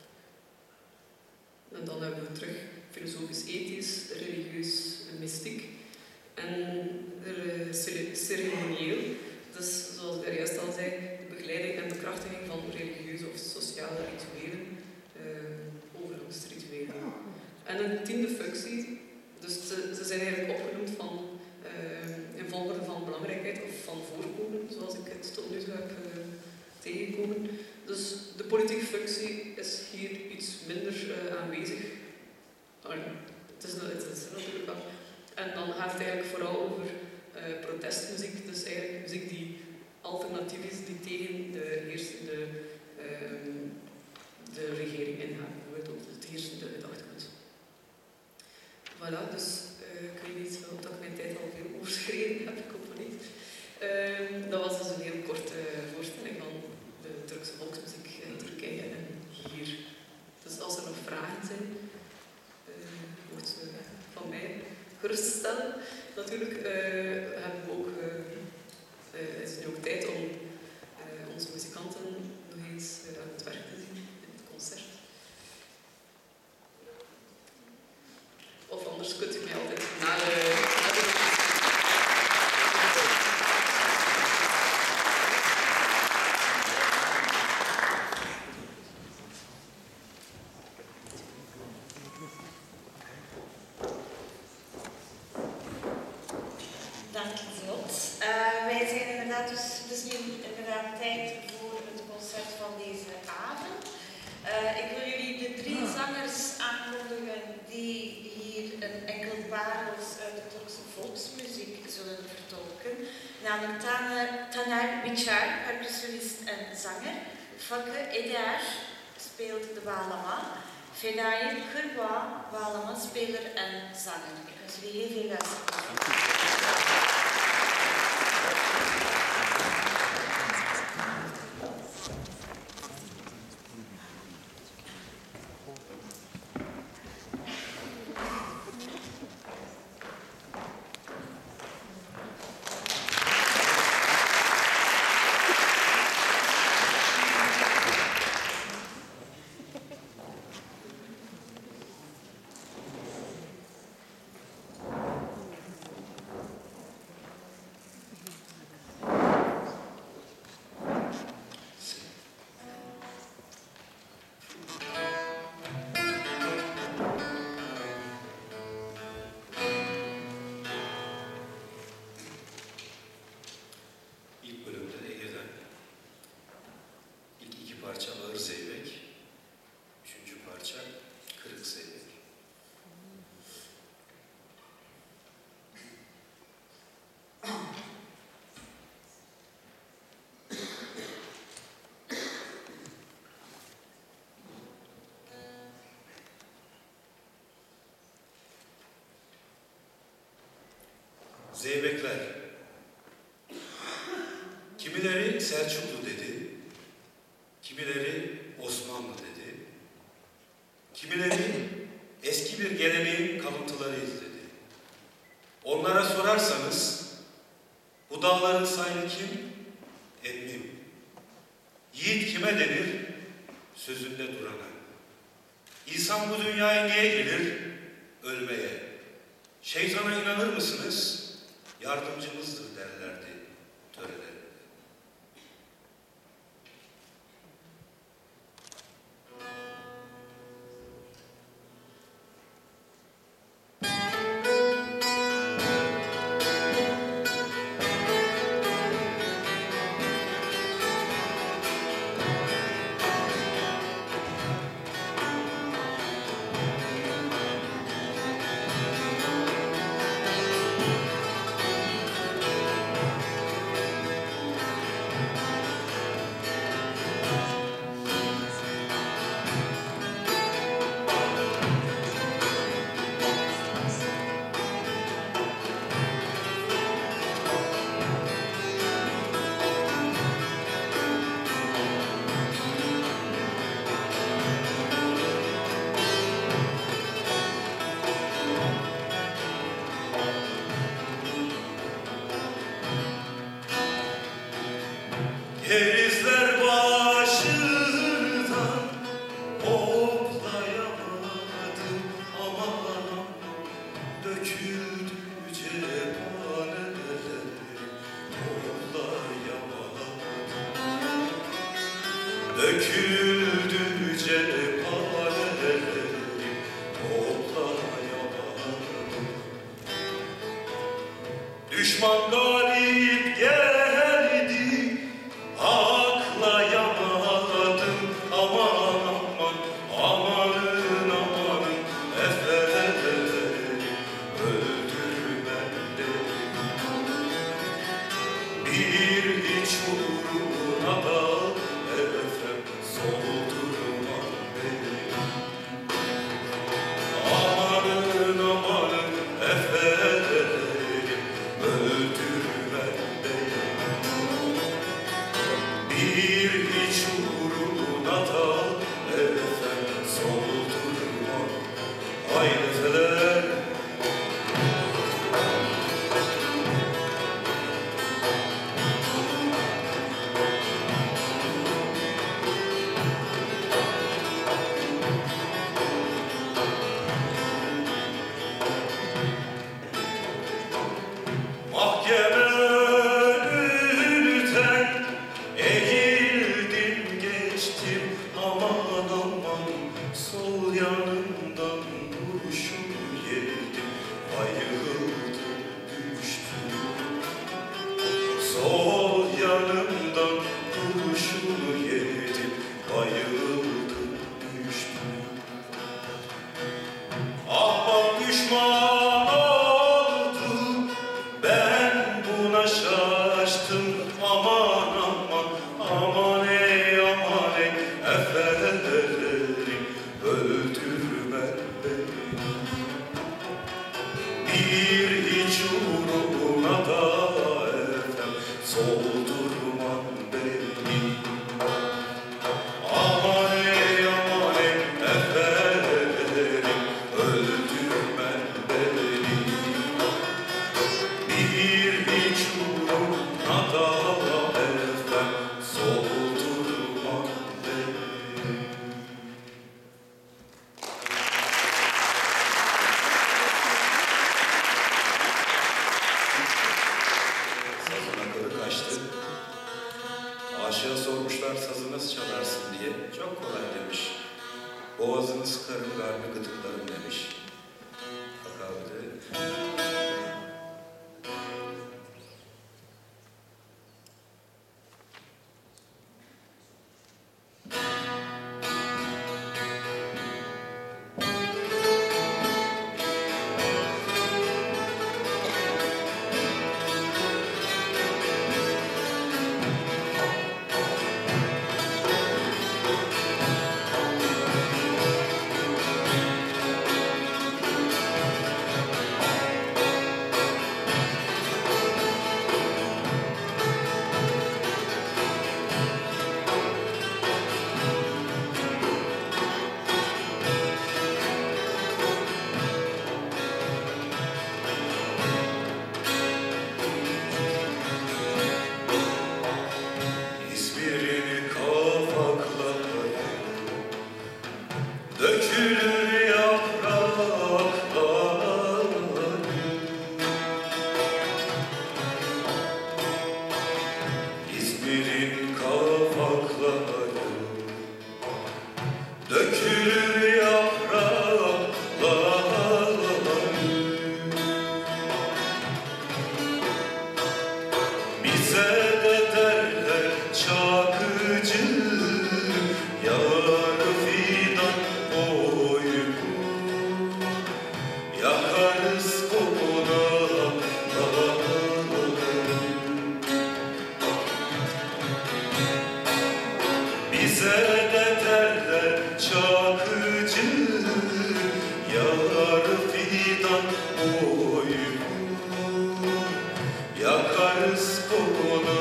En dan hebben we terug filosofisch-ethisch, religieus en mystiek. En uh, ceremonieel, dus zoals ik daar juist al zei, de begeleiding en bekrachtiging van religieuze of sociale rituelen, uh, overgangsrituelen. En een tiende functie, dus ze, ze zijn eigenlijk opgenoemd van Uh, in volgorde van belangrijkheid of van voorkomen, zoals ik het tot nu toe heb uh, tegengekomen. Dus de politieke functie is hier iets minder uh, aanwezig. Oh, het, is, het is er natuurlijk wel. En dan gaat het eigenlijk vooral over uh, protestmuziek, dus eigenlijk muziek die alternatief is, die tegen de heersende uh, de regering ingaat, bijvoorbeeld het heersende gedachtegoed. Voilà, dus Uh, ik weet niet of ik mijn tijd al veel overschreden heb, ik hoop het niet. Uh, dat was dus een heel korte voorstelling van de Turkse volksmuziek in Turkije en hier. Dus als er nog vragen zijn, uh, mocht ze van mij geruststellen. Natuurlijk uh, hebben we ook, uh, uh, is het nu ook tijd om uh, onze muzikanten nog eens uh, aan het werk te zien in het concert. Of anders kunt u mij altijd naar de... Naar de Dank je, Lot. Uh, wij zijn inderdaad, dus het is nu inderdaad tijd voor het concert van deze avond. Uh, ik wil jullie de drie zangers aankondigen die hier een enkele parels uit de Turkse volksmuziek zullen vertolken. Namelijk Taner Biçer, percussionist en zanger. Fakı Eder, speelt de Walama. Fedaï Kurwa, Walama, speler en zanger. Ik wens jullie heel veel luisteren. Zeybekler. Kimileri Selçuklu dedi, kimileri Osmanlı dedi, kimileri eski bir geleneğin kalıntılarıydı dedi. Onlara sorarsanız, bu dağların sahibi kim? Emmim. Yiğit kime denir? Sözünde durana. İnsan bu dünyaya niye gelir? Ölmeye. Şeytana inanır mısınız? Yardımcımızdır derlerdi törelerinde. Kerizler başından hoplayamadım, aman aman döküldü cephaneler, hoplayamadım, döküldü cephaneler, hoplayamadım. Düşman galip geldi, aklayamadım, aman aman, amanın amanın efeleri, öldürmem dedim. Bir hiç uğruna da efem soldurmam beni. Amanın amanın efeleri, öldürmem beni. Bir hiç uğruna da efem soldurma. Ay efeler. Mahkeme önünden eğildim geçtim, aman aman sol yanımdan kurşun yedim, bayıldım düştüm. Sol yanımdan kurşun yedim, bayıldım düştüm. Ahbap düşman oldu, ben buna şaştım, aman aman, aman ey aman ey efeleri, boğazını sıkarım, kalbi gıdıklarım demiş. Fakavde. Dökülür yapraklar, İzmir'in kavakları, dökülür yapraklar, bize de derler Çakıcı, yar fidan boylu, yakarız kokuna. Bize de derler Çakıcı, yar fidan boylu, yakarız kokuna.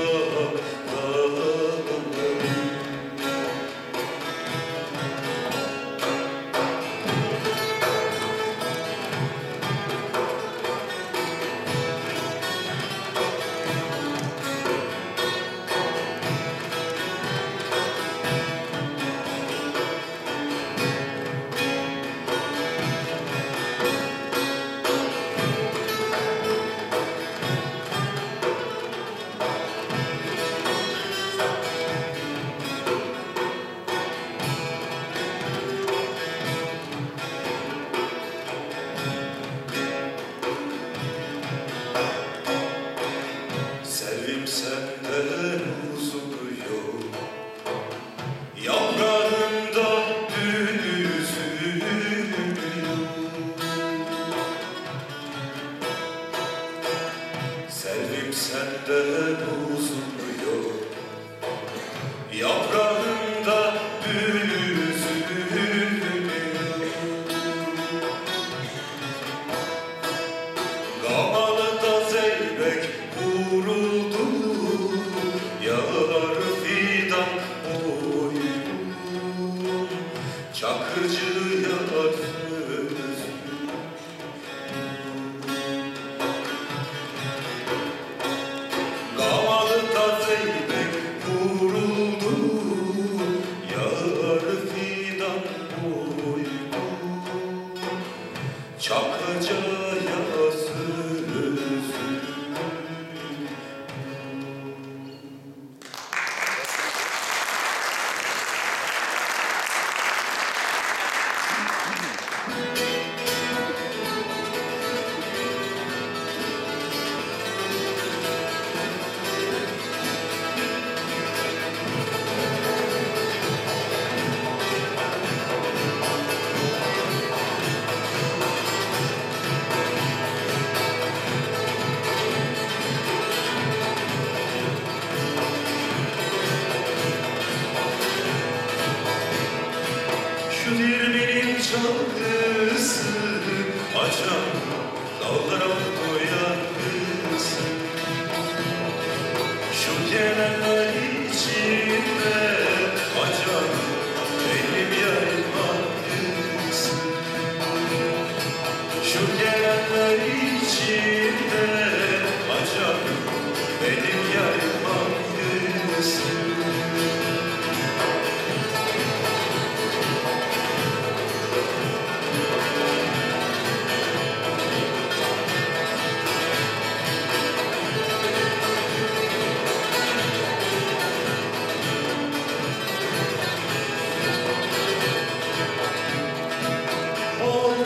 Sevim senden uzuyor, yaprağında dün üzülüyor. Sevim senden uzuyor, yaprağında dün üzülüyor. Gamalı'da zeybek vuruldu, yar fidan boylu, Çakıcı yar sözü. Gamalı'da zeybek vuruldu, yar fidan boylu, Çakıcı yar sözü. Şu dirmenin çalgısı, açan dallara koyar kızı. Şu gelenler içinde, açan benim yarım kızı. Şu gelenler içinde, açan benim yarım kızı.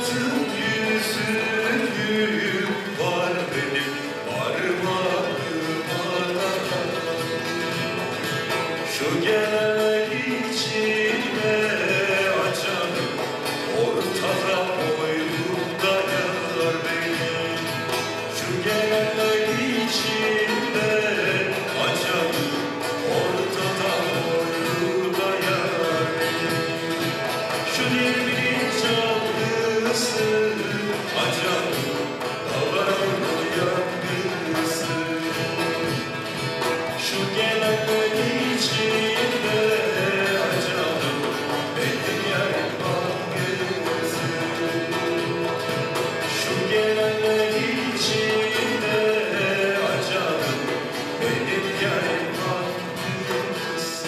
altın yüzüğüm var benim parmağıma da. Şu gelen içime açan ortada boynumda yar benim. Şu gelen içime açan ortada boynumda yar benim. Şu dilinin çalgısı açan dağların yankısı. Şu gelen içime açan benim yarım hangisi. Şu gelen içime açan benim yarım hangisi.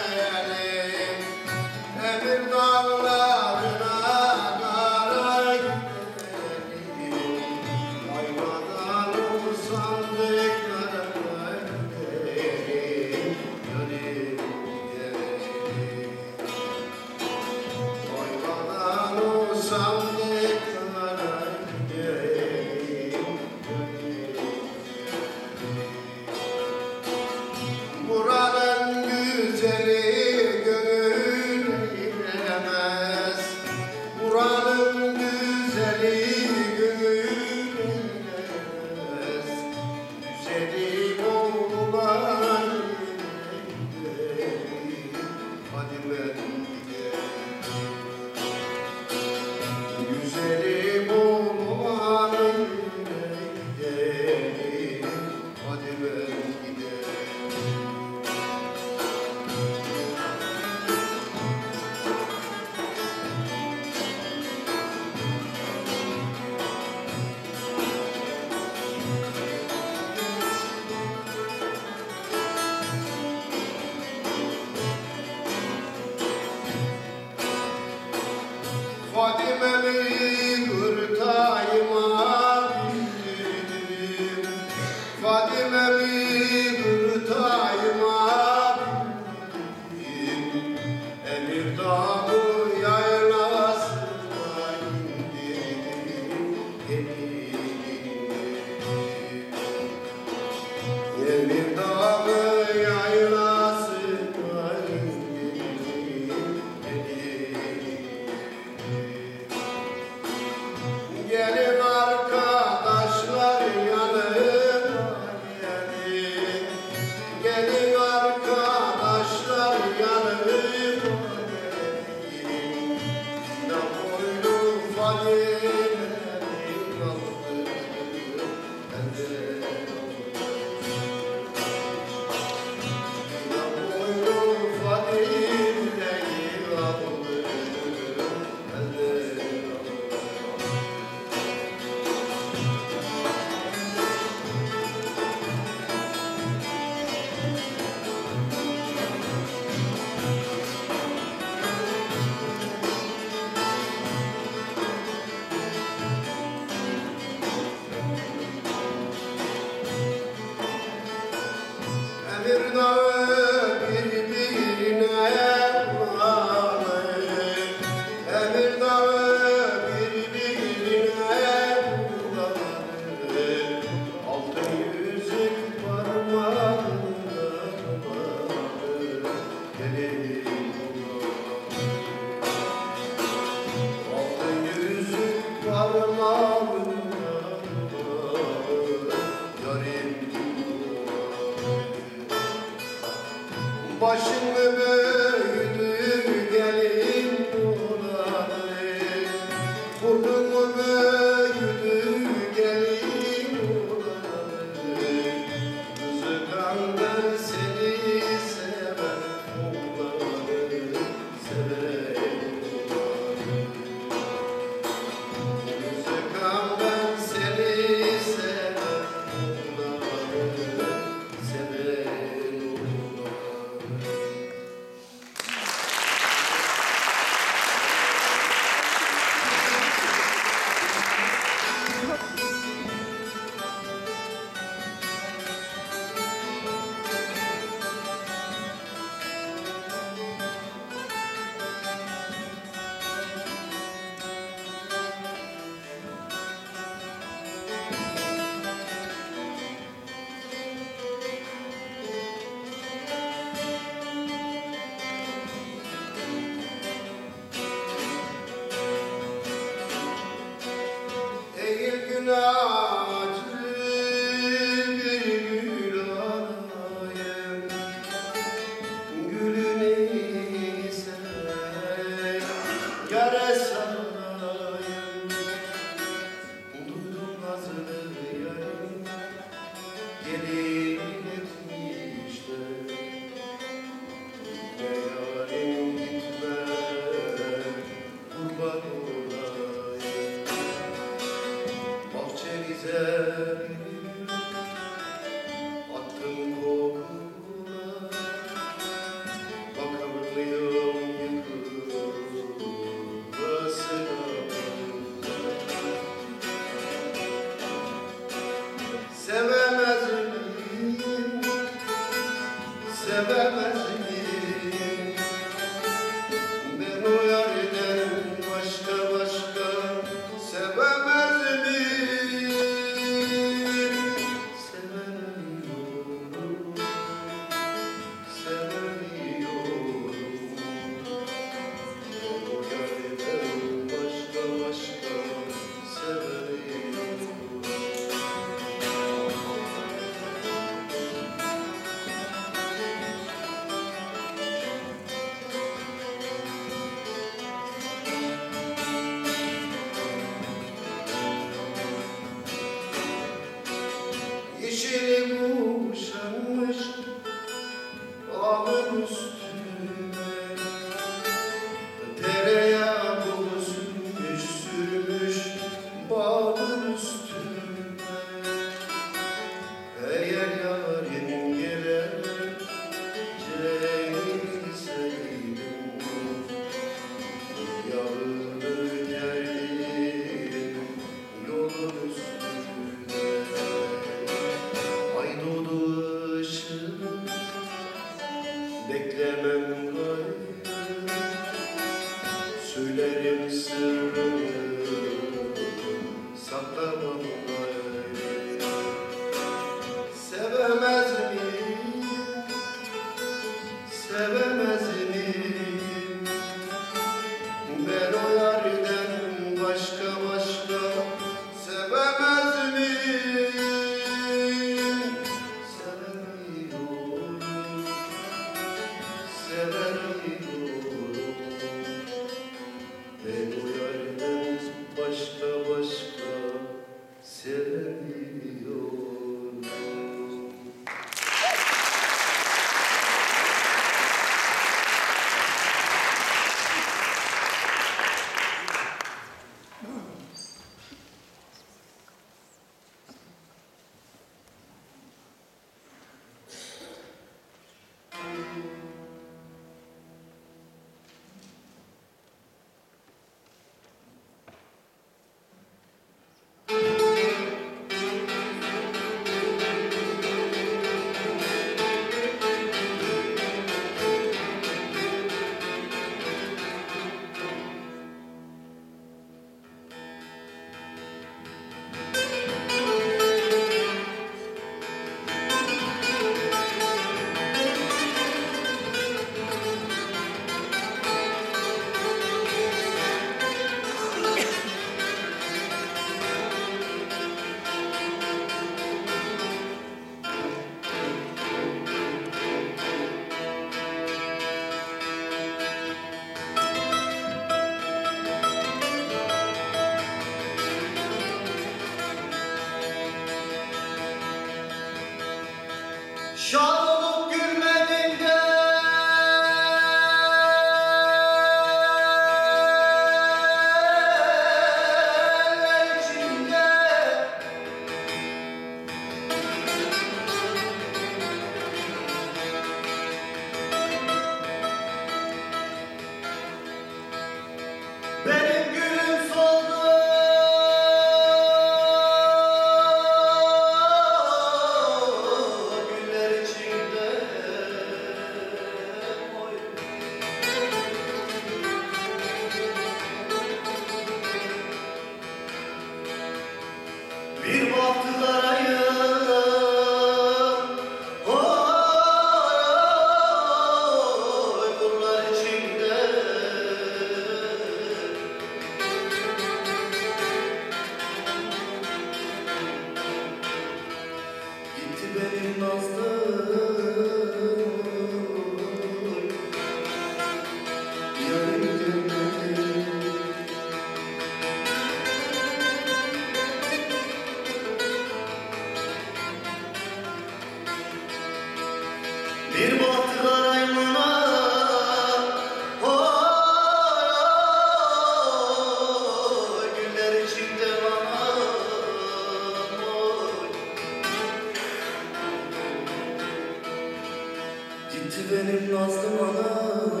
İşte benim nazlım anam,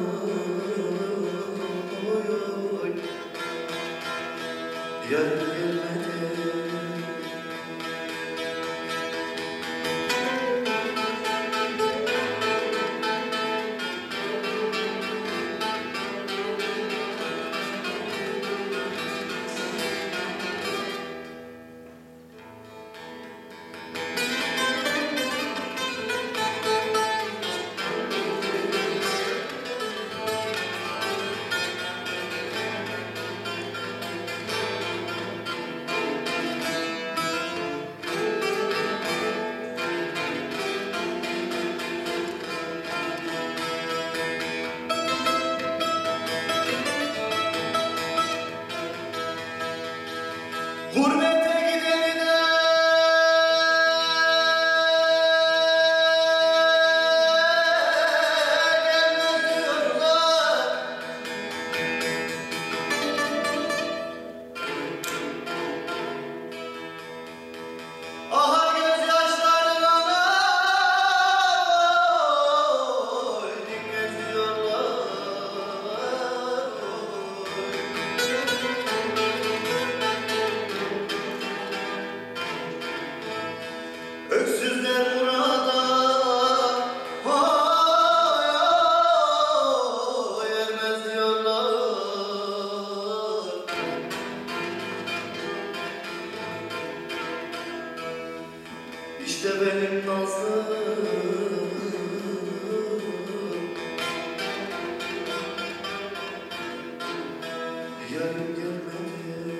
oy oy, yarın gelmedi. Gurbete gideni de gelmez diyorlar. Aha gözyaşlarına oy dinmez diyorlar. Öksüzler burada, hay hay ermez diyorlar. İşte benim nazlım, yarın gelmedi.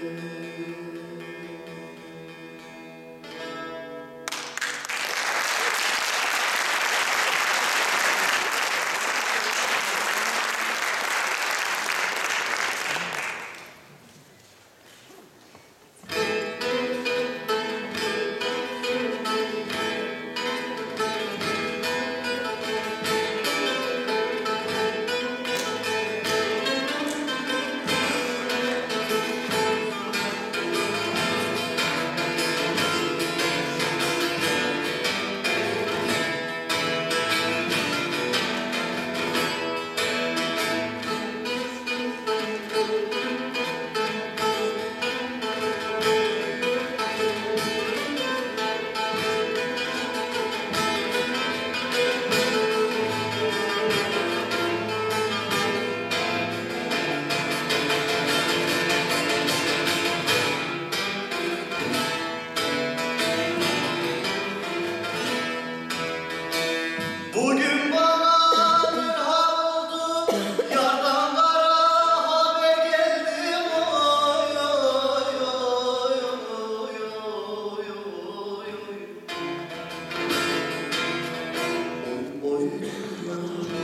Bugün bana bir hal oldu, yardan kara haber geldi. Oy oy oy oy oy oy oy oy dünya.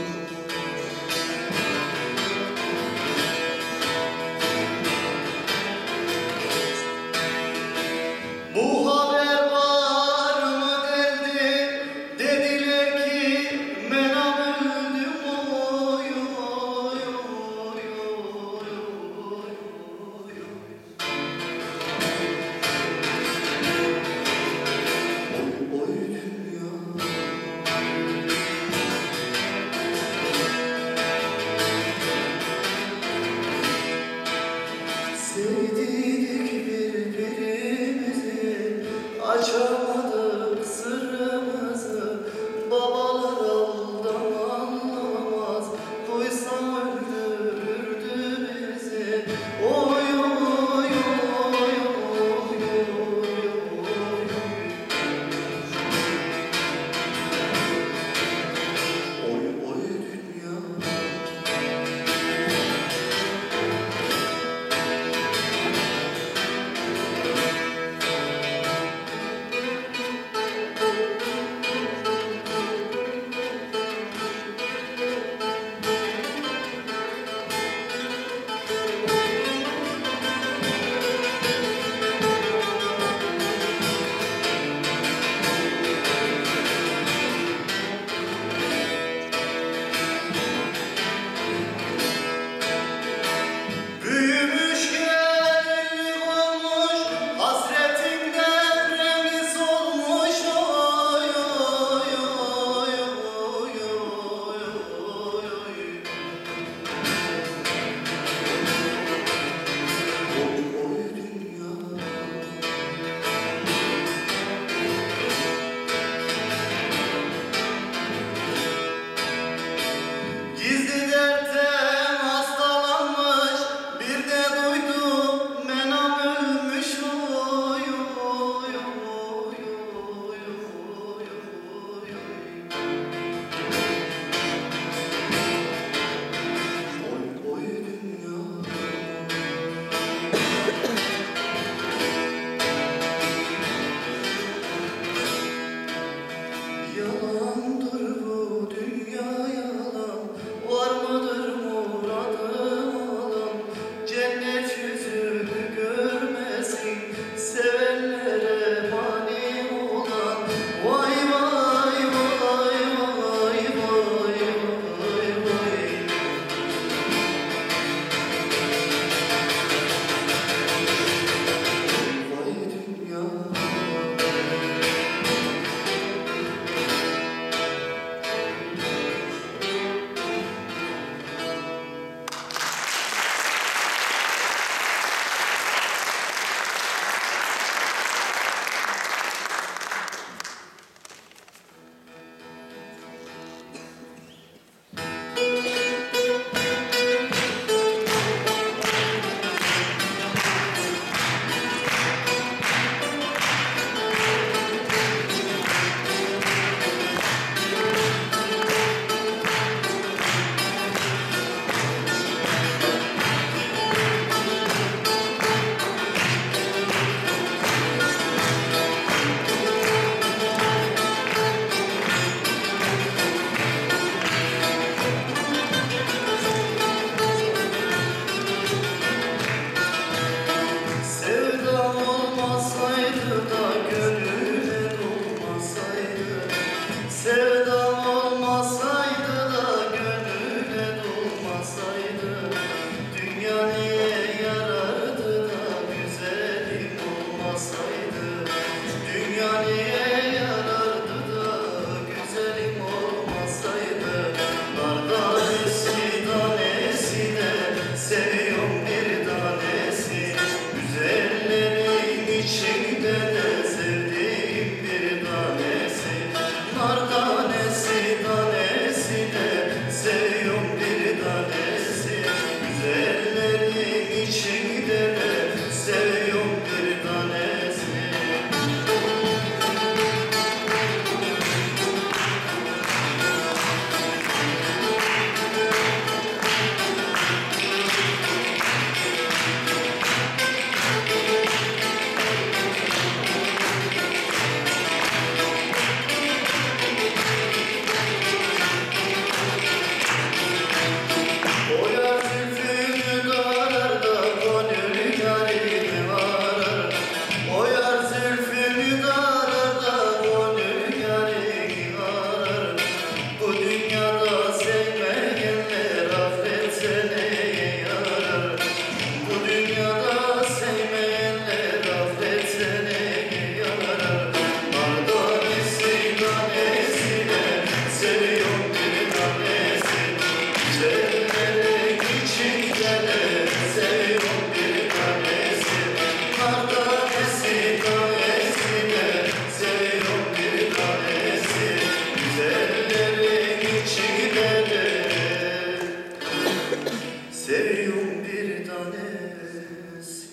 Bu haber var mı dedi, dediler ki menam öldüm. Oy oy oy oy oy oy oy dünya. Sevdik birbirimizi, açamadık sırrımızı. Babalar aldan anlamaz, duysa öldürürdü bizi. Oy oy oy oy oy oy oy dünya. dene sevdiğim bir tanesi. Nar tanesi tanesine seviyorum bir tanesi. Güzellerin içinde de seviyorum bir tanesi. O yar zülfünü darar da gönül yarimi arar. O yar zülfünü darar da gönül yarimi arar. Bu dünyada sevmeyenler affetse neye yarar? Bu dünyada sevmeyenler affetse neye yarar? Nar tanesi tanesine seviyorum bir tanesi. Güzellerin içinde de seviyorum bir tanesi. Nar tanesi tanesine seviyorum bir tanesi. Güzellerin içinde de seviyorum bir tanesi.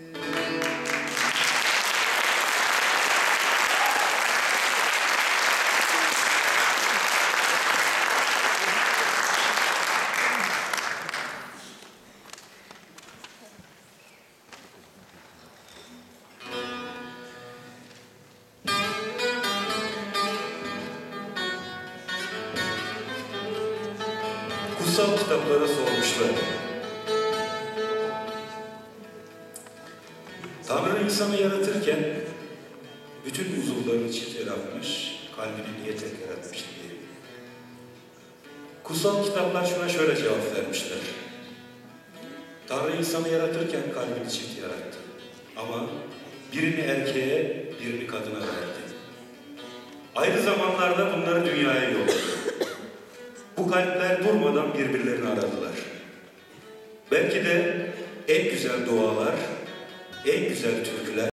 Kutsal kitaplara sormuşlar. Tanrı insanı yaratırken bütün uzuvlarını çift yaratmış, kalbini niye tek yaratmış diye. Kutsal kitaplar şuna şöyle cevap vermişler. Tanrı insanı yaratırken kalbini çift yarattı. Ama birini erkeğe, birini kadına verdi. Ayrı zamanlarda bunları dünyaya yolladı. Bu kalpler durmadan birbirlerini aradılar. Belki de en güzel dualar, en güzel türküler